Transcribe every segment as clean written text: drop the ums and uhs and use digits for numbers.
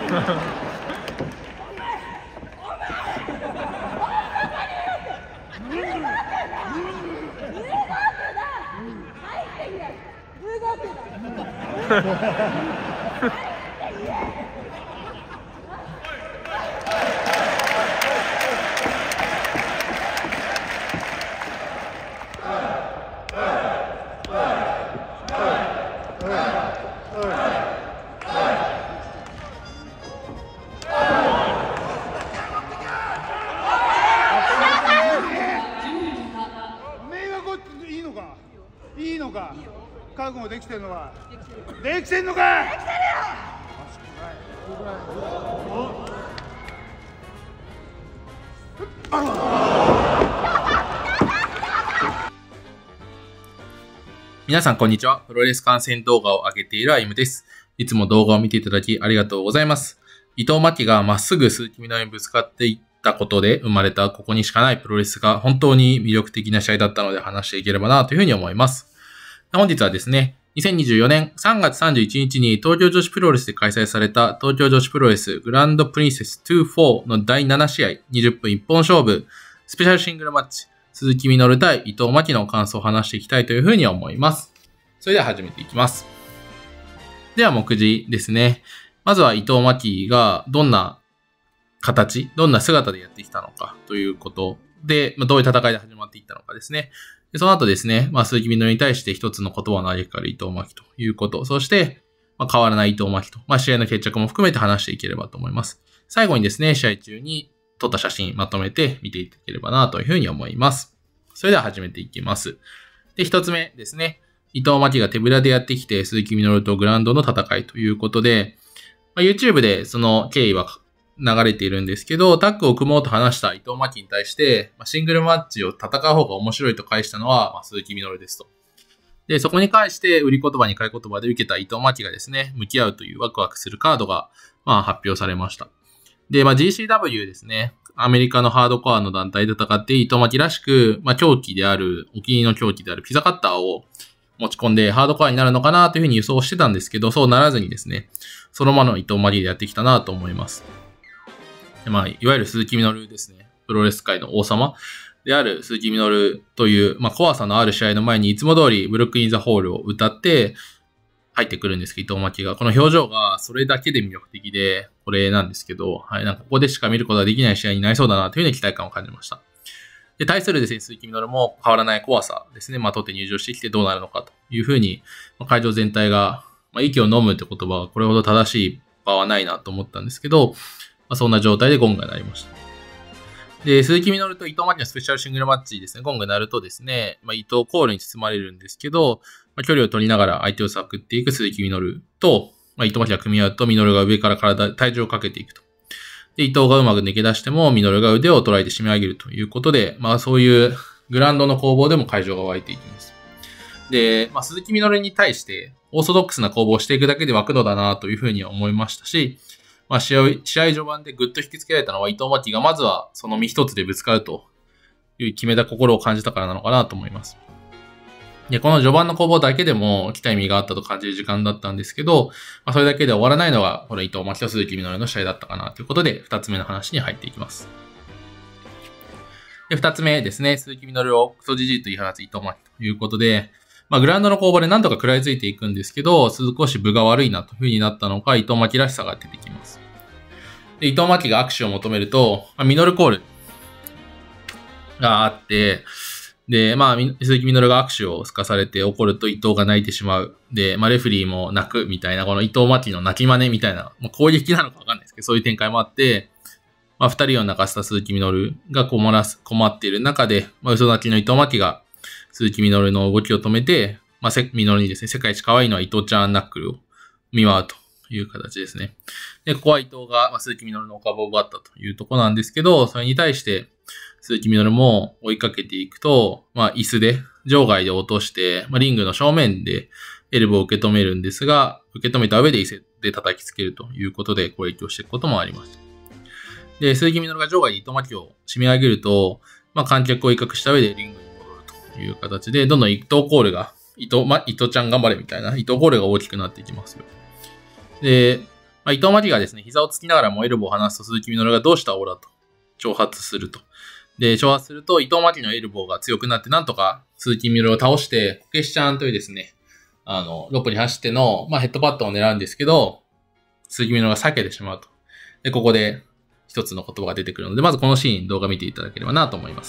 いいのか、覚悟できてんのか、できてんのか。できてるよ。 皆さんこんにちは。プロレス観戦動画を上げているあゆむです。いつも動画を見ていただきありがとうございます。伊藤真希がまっすぐ鈴木みのりにぶつかっていったことで生まれたここにしかないプロレスが本当に魅力的な試合だったので話していければなというふうに思います。本日はですね、2024年3月31日に東京女子プロレスで開催された東京女子プロレスグランドプリンセス2-4の第7試合20分一本勝負スペシャルシングルマッチ鈴木みのる対伊藤真希の感想を話していきたいというふうに思います。それでは始めていきます。では目次ですね。まずは伊藤真希がどんな形、どんな姿でやってきたのかということで、どういう戦いで始まっていったのかですね。でその後ですね、鈴木みのるに対して一つの言葉を投げかかる伊藤真希ということ、そして、変わらない伊藤真希と、試合の決着も含めて話していければと思います。最後にですね、試合中に撮った写真まとめて見ていただければなというふうに思います。それでは始めていきます。で、一つ目ですね。伊藤真希が手ぶらでやってきて、鈴木みのるとグラウンドの戦いということで、YouTube でその経緯は流れているんですけど、タッグを組もうと話した伊藤真希に対して、シングルマッチを戦う方が面白いと返したのは、鈴木みのるですと。で、そこに関して売り言葉に買い言葉で受けた伊藤真希がですね、向き合うというワクワクするカードが、発表されました。で、GCW ですね。アメリカのハードコアの団体で戦って伊藤真希らしく、狂気である、お気に入りの狂気であるピザカッターを持ち込んでハードコアになるのかなというふうに予想してたんですけど、そうならずにですね、そのままの伊藤真希でやってきたなと思います。でいわゆる鈴木みのるですね、プロレス界の王様である鈴木みのるという、怖さのある試合の前にいつも通りブルックインザホールを歌って入ってくるんですけど、伊藤真希が。この表情がそれだけで魅力的で、これなんですけど、ここでしか見ることができない試合になりそうだなというふうに期待感を感じました。で、対するですね、鈴木みのるも変わらない怖さですね、取って入場してきてどうなるのかというふうに、会場全体が、息を飲むって言葉がこれほど正しい場はないなと思ったんですけど、そんな状態でゴングが鳴りました。で、鈴木みのると伊藤真希のスペシャルシングルマッチですね、ゴングが鳴るとですね、伊藤コールに包まれるんですけど、距離を取りながら相手を探っていく鈴木みのると、伊藤真希が組み合うと、みのるが上から体重をかけていくと。で、伊藤がうまく抜け出しても、みのるが腕を捉えて締め上げるということで、そういうグラウンドの攻防でも会場が湧いていきます。で、鈴木みのるに対して、オーソドックスな攻防をしていくだけで湧くのだなというふうには思いましたし、試合序盤でぐっと引きつけられたのは伊藤真希がまずはその身一つでぶつかるという決めた心を感じたからなのかなと思います。で、この序盤の攻防だけでも期待味があったと感じる時間だったんですけど、それだけで終わらないのがこの伊藤真希と鈴木みのるの試合だったかなということで、二つ目の話に入っていきます。で、二つ目ですね、鈴木みのるをクソじじいと言い放つ伊藤真希ということで、グラウンドの攻防で何とか食らいついていくんですけど、少し分が悪いなという風になったのか、伊藤真希らしさが出てきます。で、伊藤真希が握手を求めると、ミノルコールがあって、で、鈴木みのるが握手をすかされて怒ると伊藤が泣いてしまう。で、レフェリーも泣くみたいな、この伊藤真希の泣き真似みたいな、攻撃なのかわかんないですけど、そういう展開もあって、二人を泣かせた鈴木みのるが困っている中で、嘘泣きの伊藤真希が鈴木みのるの動きを止めて、みのるにですね、世界一可愛いのは伊藤ちゃんナックルを見舞うという形ですね。で、ここは伊藤が鈴木みのるのお株を奪ったというところなんですけど、それに対して鈴木みのるも追いかけていくと、椅子で、場外で落として、リングの正面でエルボーを受け止めるんですが、受け止めた上で椅子で叩きつけるということで攻撃をしていくこともありました。で、鈴木みのるが場外で伊藤真希を締め上げると、観客を威嚇した上でリングに戻るという形で、どんどん伊藤コールが、伊藤ちゃん頑張れみたいな、伊藤コールが大きくなっていきますよ。で、 伊藤真希がですね、膝をつきながらもエルボーを離すと鈴木みのるがどうしたオーラと挑発すると。で、挑発すると伊藤真希のエルボーが強くなってなんとか鈴木みのるを倒して、こけしちゃんというですね、ロープに走っての、ヘッドパッドを狙うんですけど、鈴木みのるが避けてしまうと。で、ここで一つの言葉が出てくるので、まずこのシーン動画見ていただければなと思います。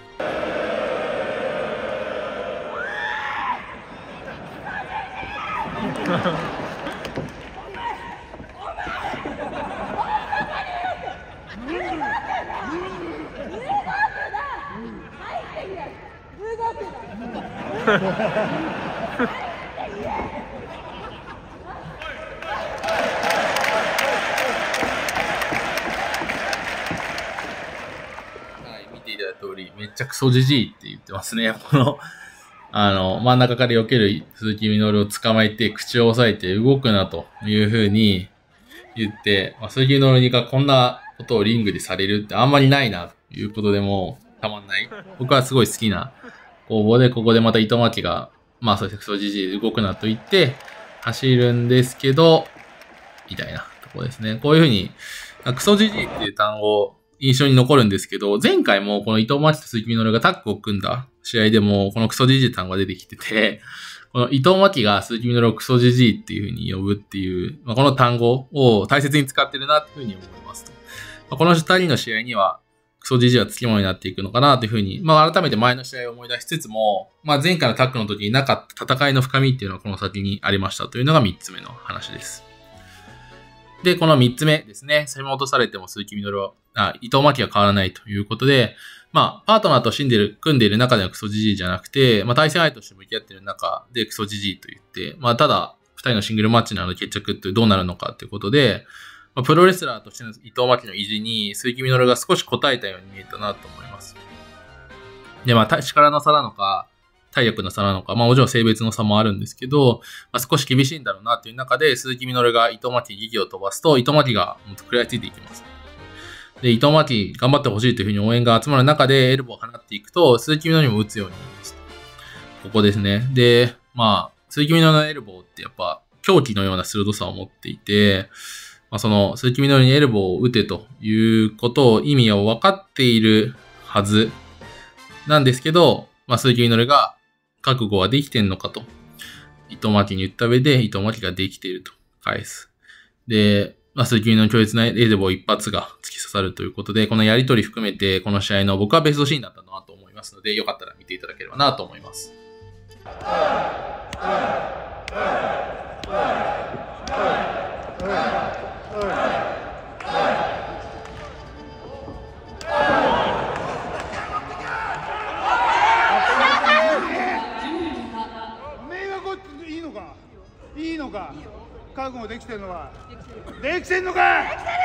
見ていただいた通り、めっちゃクソジジイって言ってますね。この、真ん中から避ける鈴木みのるを捕まえて、口を押さえて動くなという風に言って、鈴木みのるがこんなことをリングでされるってあんまりないなということでもたまんない。僕はすごい好きな攻防で、ここでまた糸巻が、そうですね、クソジジイ動くなと言って走るんですけど、みたいなところですね。こういう風に、クソジジイっていう単語、印象に残るんですけど、前回もこの伊藤真希と鈴木みのるがタッグを組んだ試合でも、このクソジジイ単語が出てきてて、この伊藤真希が鈴木みのるをクソジジイっていう風に呼ぶっていう、この単語を大切に使ってるなっていう風に思いますと。この二人の試合には、クソジジイは付き物になっていくのかなという風に、改めて前の試合を思い出しつつも、前回のタッグの時になかった戦いの深みっていうのはこの先にありましたというのが3つ目の話です。で、この3つ目ですね。攻め落とされても鈴木みのるは、伊藤真希は変わらないということで、パートナーと組んでいる中でのクソジジイじゃなくて、対戦相手として向き合っている中でクソジジイと言って、ただ、2人のシングルマッチなので決着ってどうなるのかということで、プロレスラーとしての伊藤真希の意地に鈴木みのるが少し応えたように見えたなと思います。で、力の差なのか、体力の差なのか、もちろん性別の差もあるんですけど、少し厳しいんだろうなという中で、鈴木みのるが伊藤真希に技を飛ばすと、伊藤真希が食らいついていきます。で、伊藤真希頑張ってほしいというふうに応援が集まる中で、エルボーを放っていくと、鈴木みのるにも打つようになります。ここですね。で、鈴木みのるのエルボーってやっぱ、狂気のような鋭さを持っていて、その、鈴木みのるにエルボーを打てということを意味を分かっているはずなんですけど、鈴木みのるが覚悟はできてんのかと、伊藤真希に言った上で、伊藤真希ができていると返す。で、鈴木みのるの強烈なエルボー一発が突き刺さるということで、このやりとり含めて、この試合の僕はベストシーンだったなと思いますので、よかったら見ていただければなと思います。 いいのか覚悟できてんのかできてんのかできてるよ。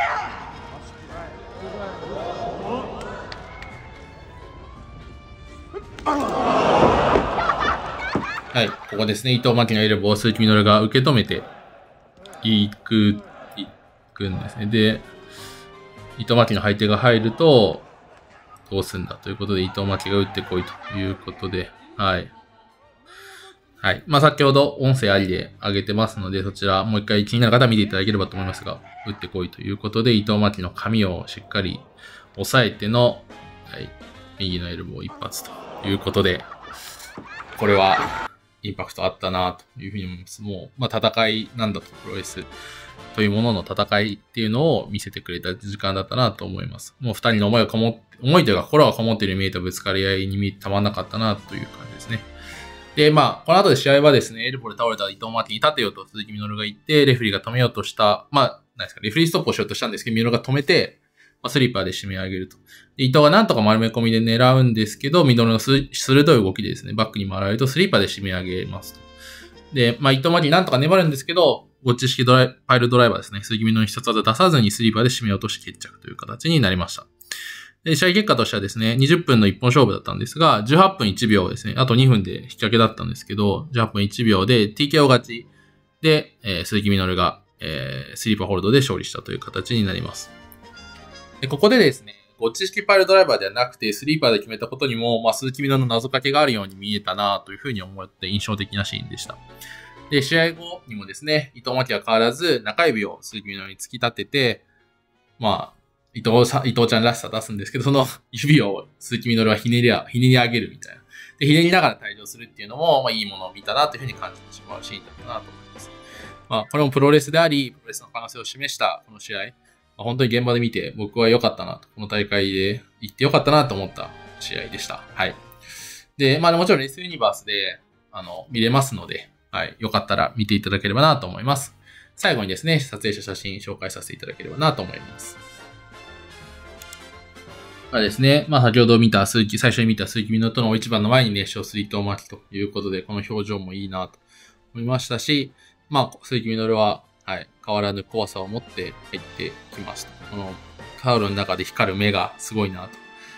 はい、ここですね。伊藤真希のエルボーを鈴木みのるが受け止めていくんですね。で、伊藤真希の配手が入ると、どうすんだということで、伊藤真希が打ってこいということで、はい。はい。先ほど音声ありで上げてますので、そちらもう一回気になる方は見ていただければと思いますが、打ってこいということで、伊藤真希の髪をしっかり押さえての、はい、右のエルボー一発ということで、これはインパクトあったなというふうに思います。もう、戦いなんだと、プロレスというものの戦いっていうのを見せてくれた時間だったなと思います。もう二人の思いというか心がこもっている見えたぶつかり合いにたまんなかったなという感じですね。で、この後で試合はですね、エルボーで倒れた伊藤真希に立てようと鈴木みのるが言って、レフェリーが止めようとした、レフェリーストップをしようとしたんですけど、みのるが止めて、スリーパーで締め上げると。で、伊藤がなんとか丸め込みで狙うんですけど、ミドルの鋭い動きでですね、バックに回られるとスリーパーで締め上げますと。で、伊藤真希なんとか粘るんですけど、ゴッチ式パイルドライバーですね、鈴木みのるに必殺技出さずにスリーパーで締め落とし決着という形になりました。で、試合結果としてはですね、20分の1本勝負だったんですが、18分1秒ですね、あと2分で引き分けだったんですけど、18分1秒で TKO 勝ちで、鈴木みのるが、スリーパーホールドで勝利したという形になります。で、ここでですね、ゴッチ式パイルドライバーではなくて、スリーパーで決めたことにも、鈴木みのるの謎かけがあるように見えたなというふうに思って印象的なシーンでした。 で、試合後にもですね、伊藤巻は変わらず中指を鈴木みのるに突き立てて、まあ、伊藤ちゃんらしさ出すんですけど、その指を鈴木みのるはひねり上げるみたいな。で、ひねりながら退場するっていうのも、まあ、いいものを見たなというふうに感じてしまうシーンだったなと思います。まあ、これもプロレスであり、プロレスの可能性を示したこの試合、まあ、本当に現場で見て僕は良かったなと、この大会で行って良かったなと思った試合でした。はい。で、まあ、もちろんレースユニバースで、見れますので、はい。よかったら見ていただければなと思います。最後にですね、撮影した写真紹介させていただければなと思います。ですね。まあ先ほど最初に見た鈴木みのるとの一番の前に熱唱する伊藤巻きということで、この表情もいいなと思いましたし、まあ鈴木みのるは、はい、変わらぬ怖さを持って入ってきました。このタオルの中で光る目がすごいなと。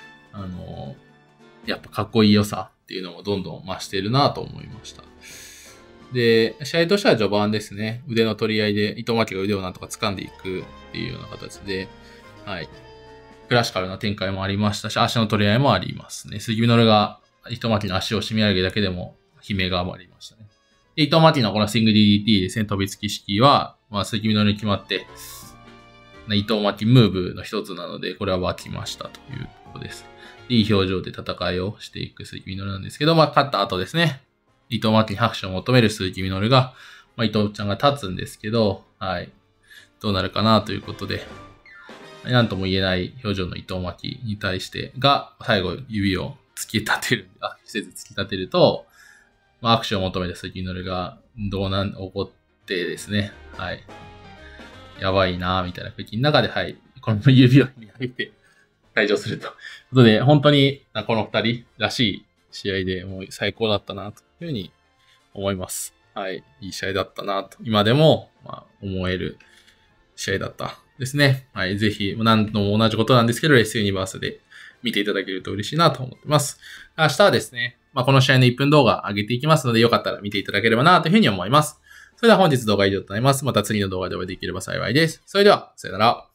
やっぱかっこいい良さっていうのもどんどん増しているなと思いました。で、試合としては序盤ですね。腕の取り合いで伊藤巻が腕をなんとか掴んでいくっていうような形で、はい。クラシカルな展開もありましたし、足の取り合いもありますね。鈴木みのるが伊藤巻の足を締め上げだけでも悲鳴がありましたね。で、伊藤巻のこのスイング DDT ですね、飛びつき式は、まあ、鈴木みのるに決まって、伊藤巻ムーブの一つなので、これは湧きましたというところです。いい表情で戦いをしていく鈴木みのるなんですけど、まあ、勝った後ですね、伊藤巻に拍手を求める鈴木みのるが、まあ、伊藤ちゃんが立つんですけど、はい。どうなるかなということで、なんとも言えない表情の伊藤巻に対してが、最後指を突き立てる、突き立てると、まあ、握手を求めた鈴木みのるが、怒ってですね、はい。やばいなぁ、みたいな空気の中で、はい。この指を上げて退場するということで、本当にこの二人らしい試合でもう最高だったな、というふうに思います。はい。いい試合だったな、と。今でも、まあ、思える試合だったですね。はい。ぜひ、何度も同じことなんですけど、レースユニバースで見ていただけると嬉しいなと思ってます。明日はですね、まあ、この試合の1分動画上げていきますので、よかったら見ていただければなというふうに思います。それでは本日動画は以上となります。また次の動画でお会いできれば幸いです。それでは、さよなら。